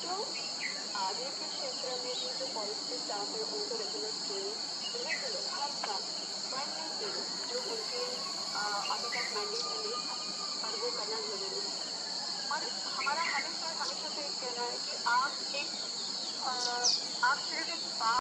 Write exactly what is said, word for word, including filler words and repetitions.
तो आगे के क्षेत्र में भी जो फॉरेस्ट्री स्टाफ है उनको रेगुलर ट्रेनिंग रेगुलर हर साल वन ईयर ट्रेनिंग जो उनके अभी तक मैंडेट में नहीं था और वो करना जरूरी है। और हमारा हमेशा हमेशा से एक कहना है कि आप एक आप सिर्फ एक